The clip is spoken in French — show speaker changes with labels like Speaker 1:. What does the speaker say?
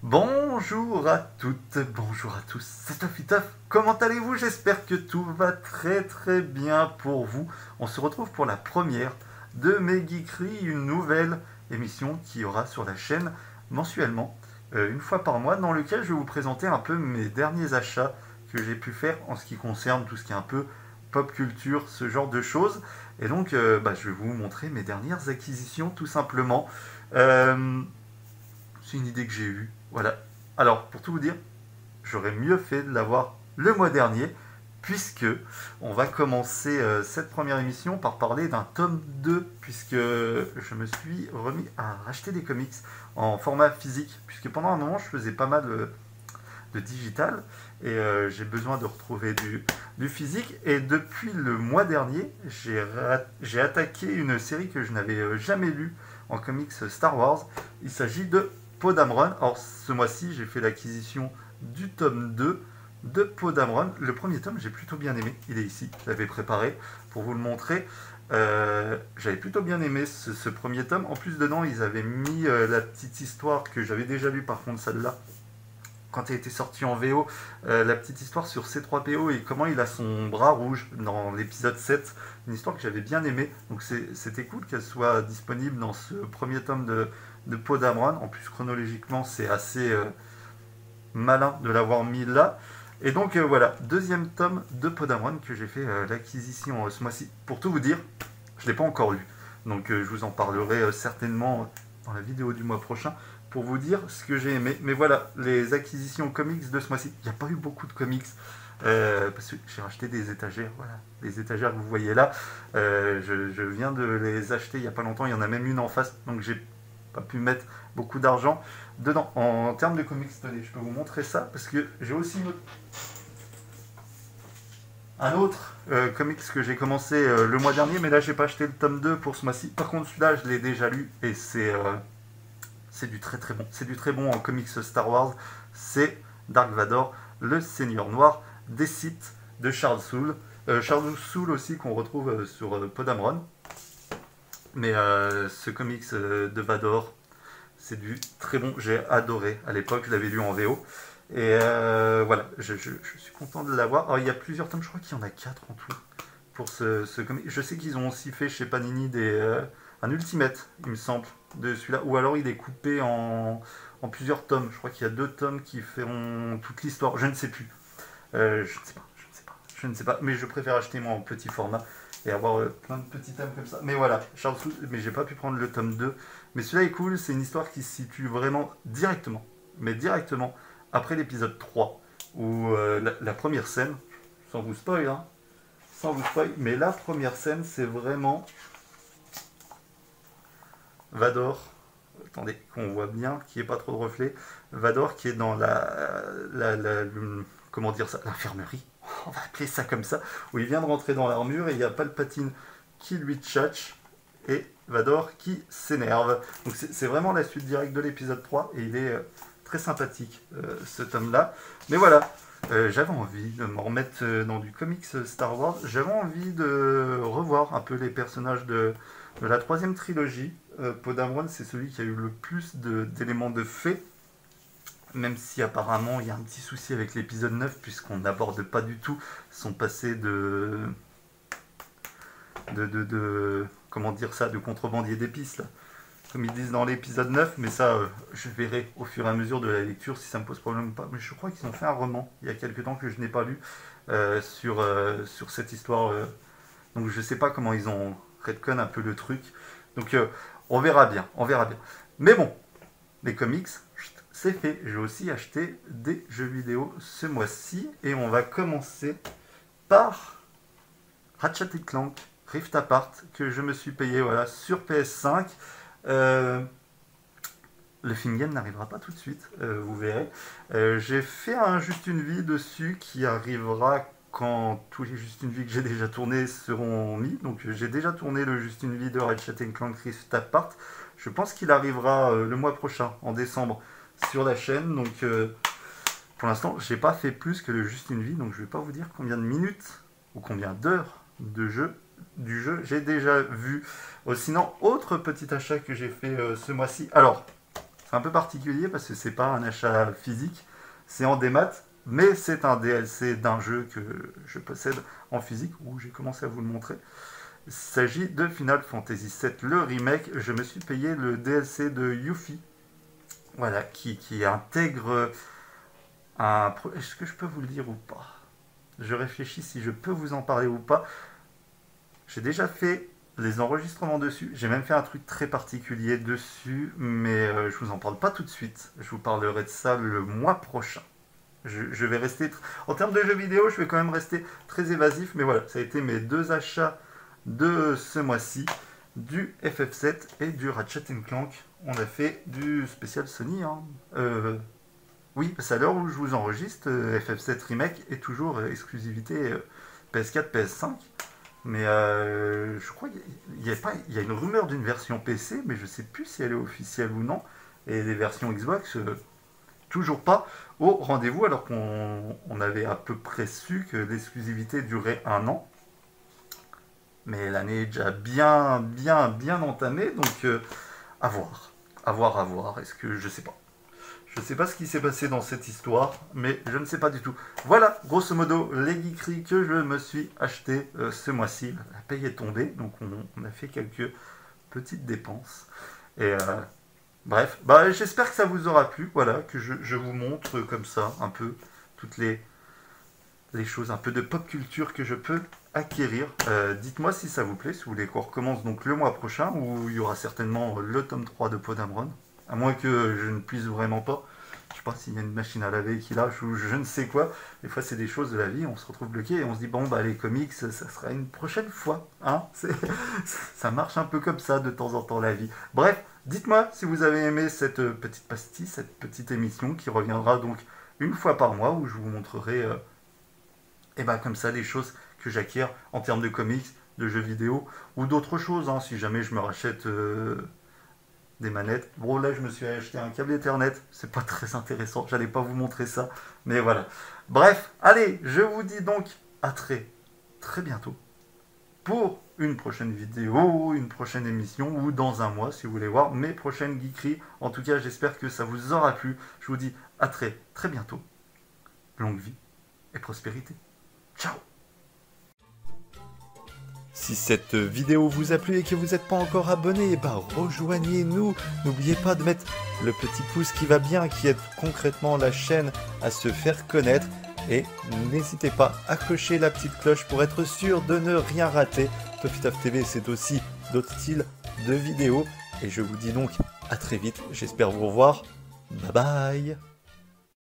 Speaker 1: Bonjour à toutes, bonjour à tous, c'est Tofitof. Comment allez-vous? J'espère que tout va très très bien pour vous. On se retrouve pour la première de mes geekeries, une nouvelle émission qui aura sur la chaîne mensuellement, une fois par mois, dans lequel je vais vous présenter un peu mes derniers achats que j'ai pu faire en ce qui concerne tout ce qui est un peu pop culture, ce genre de choses. Et donc, je vais vous montrer mes dernières acquisitions tout simplement. Euh, c'est une idée que j'ai eue. Voilà. Alors, pour tout vous dire, j'aurais mieux fait de l'avoir le mois dernier, puisque on va commencer cette première émission par parler d'un tome 2, puisque je me suis remis à racheter des comics en format physique, puisque pendant un moment, je faisais pas mal de digital, et j'ai besoin de retrouver du physique. Et depuis le mois dernier, j'ai attaqué une série que je n'avais jamais lue en comics Star Wars. Il s'agit de Poe Dameron. Alors ce mois-ci, j'ai fait l'acquisition du tome 2 de Poe Dameron. Le premier tome, j'ai plutôt bien aimé. Il est ici, je l'avais préparé pour vous le montrer. J'avais plutôt bien aimé ce premier tome. En plus, dedans, ils avaient mis la petite histoire que j'avais déjà lue, par contre, celle-là, quand elle était sortie en VO, la petite histoire sur C3PO et comment il a son bras rouge dans l'épisode 7. Une histoire que j'avais bien aimée. Donc c'était cool qu'elle soit disponible dans ce premier tome de Poe Dameron. En plus, chronologiquement, c'est assez malin de l'avoir mis là. Et donc voilà, deuxième tome de Poe Dameron que j'ai fait l'acquisition ce mois-ci. Pour tout vous dire, je ne l'ai pas encore lu. Donc je vous en parlerai certainement dans la vidéo du mois prochain pour vous dire ce que j'ai aimé. Mais voilà, les acquisitions comics de ce mois-ci. Il n'y a pas eu beaucoup de comics. Parce que j'ai racheté des étagères, voilà, les étagères que vous voyez là, je viens de les acheter il n'y a pas longtemps, il y en a même une en face, donc j'ai pas pu mettre beaucoup d'argent dedans. En termes de comics, tenez, je peux vous montrer ça, parce que j'ai aussi un autre comics que j'ai commencé le mois dernier, mais là j'ai pas acheté le tome 2 pour ce mois-ci. Par contre celui-là je l'ai déjà lu, et c'est du très très bon. C'est du très bon en comics Star Wars. C'est Dark Vador, le Seigneur Noir, des Sith de Charles Soule. Charles Soule aussi qu'on retrouve sur Poe Dameron. Mais ce comics de Vador, c'est du très bon. J'ai adoré à l'époque, je l'avais lu en VO. Et voilà, je suis content de l'avoir. Alors il y a plusieurs tomes, je crois qu'il y en a 4 en tout pour ce comic. Je sais qu'ils ont aussi fait chez Panini un Ultimate, il me semble, de celui-là. Ou alors il est coupé en plusieurs tomes. Je crois qu'il y a 2 tomes qui feront toute l'histoire. Je ne sais plus. Je ne sais pas, je ne sais pas. Je ne sais pas. Mais je préfère acheter moi en petit format et avoir plein de petits tomes comme ça. Mais voilà, Charles Soule, mais j'ai pas pu prendre le tome 2. Mais celui-là est cool, c'est une histoire qui se situe vraiment directement. Mais directement après l'épisode 3, où la première scène, sans vous spoil, hein, sans vous spoil, mais la première scène, c'est vraiment Vador, attendez, qu'on voit bien, qu'il n'y ait pas trop de reflets, Vador qui est dans comment dire ça, l'infirmerie, on va appeler ça comme ça, où il vient de rentrer dans l'armure et il y a Palpatine qui lui tchatche et Vador qui s'énerve. Donc c'est vraiment la suite directe de l'épisode 3 et il est très sympathique ce tome-là. Mais voilà, j'avais envie de me remettre dans du comics Star Wars. J'avais envie de revoir un peu les personnages de la troisième trilogie. Poe Dameron, c'est celui qui a eu le plus d'éléments de fait. Même si apparemment il y a un petit souci avec l'épisode 9, puisqu'on n'aborde pas du tout son passé comment dire ça, de contrebandier d'épices, là, comme ils disent dans l'épisode 9, mais ça, je verrai au fur et à mesure de la lecture si ça me pose problème ou pas. Mais je crois qu'ils ont fait un roman il y a quelques temps que je n'ai pas lu sur cette histoire. Donc je sais pas comment ils ont retcon un peu le truc. Donc on verra bien, on verra bien. Mais bon, les comics, c'est fait. J'ai aussi acheté des jeux vidéo ce mois-ci et on va commencer par Ratchet & Clank Rift Apart que je me suis payé voilà, sur PS5. Le film game n'arrivera pas tout de suite, vous verrez. J'ai fait un Juste une vie dessus qui arrivera quand tous les Juste une vie que j'ai déjà tournés seront mis. Donc j'ai déjà tourné le Juste une vie de Ratchet & Clank Rift Apart. Je pense qu'il arrivera le mois prochain, en décembre, sur la chaîne. Donc pour l'instant, j'ai pas fait plus que le Juste une vie. Donc je vais pas vous dire combien de minutes ou combien d'heures de jeu du jeu j'ai déjà vu. Sinon, autre petit achat que j'ai fait ce mois-ci. Alors, C'est un peu particulier parce que c'est pas un achat physique, c'est en démat, mais c'est un DLC d'un jeu que je possède en physique, où j'ai commencé à vous le montrer. Il s'agit de Final Fantasy VII, le remake. Je me suis payé le DLC de Yuffie, voilà, qui intègre un... Est-ce que je peux vous le dire ou pas? Je réfléchis si je peux vous en parler ou pas. J'ai déjà fait les enregistrements dessus. J'ai même fait un truc très particulier dessus, mais je vous en parle pas tout de suite. Je vous parlerai de ça le mois prochain. Je vais rester... En termes de jeux vidéo, je vais quand même rester très évasif, mais voilà, ça a été mes 2 achats de ce mois-ci, du FF7 et du Ratchet & Clank. On a fait du spécial Sony, hein. Oui, c'est à l'heure où je vous enregistre, FF7 Remake est toujours exclusivité PS4, PS5. Mais je crois qu'il y a une rumeur d'une version PC, mais je ne sais plus si elle est officielle ou non. Et les versions Xbox, toujours pas au rendez-vous, alors qu'on avait à peu près su que l'exclusivité durait 1 an. Mais l'année est déjà bien entamée, donc à voir. À voir. Est-ce que je sais pas. Je ne sais pas ce qui s'est passé dans cette histoire, mais je ne sais pas du tout. Voilà, grosso modo, les geekeries que je me suis acheté ce mois-ci. La paye est tombée, donc on a fait quelques petites dépenses. Et bref, j'espère que ça vous aura plu, voilà, que je vous montre comme ça un peu toutes les choses, un peu de pop culture que je peux acquérir. Dites-moi si ça vous plaît, si vous voulez qu'on recommence donc le mois prochain, où il y aura certainement le tome 3 de Podamron. À moins que je ne puisse vraiment pas. Je sais pas s'il y a une machine à laver qui lâche ou je ne sais quoi. Des fois, c'est des choses de la vie. On se retrouve bloqué et on se dit, bon, les comics, ça sera une prochaine fois. Hein, ça marche un peu comme ça de temps en temps, la vie. Bref, dites-moi si vous avez aimé cette petite pastille, cette petite émission qui reviendra donc une fois par mois où je vous montrerai comme ça les choses que j'acquiers en termes de comics, de jeux vidéo ou d'autres choses. Hein, si jamais je me rachète... des manettes. Bon, là, je me suis acheté un câble Ethernet. C'est pas très intéressant. J'allais pas vous montrer ça. Mais voilà. Bref, allez, je vous dis donc à très bientôt pour une prochaine vidéo, une prochaine émission ou dans un mois si vous voulez voir mes prochaines geekeries. En tout cas, j'espère que ça vous aura plu. Je vous dis à très bientôt. Longue vie et prospérité. Ciao! Si cette vidéo vous a plu et que vous n'êtes pas encore abonné, rejoignez-nous. N'oubliez pas de mettre le petit pouce qui va bien, qui aide concrètement la chaîne à se faire connaître. Et n'hésitez pas à cocher la petite cloche pour être sûr de ne rien rater. Toffee TV, c'est aussi d'autres styles de vidéos. Et je vous dis donc à très vite. J'espère vous revoir. Bye bye.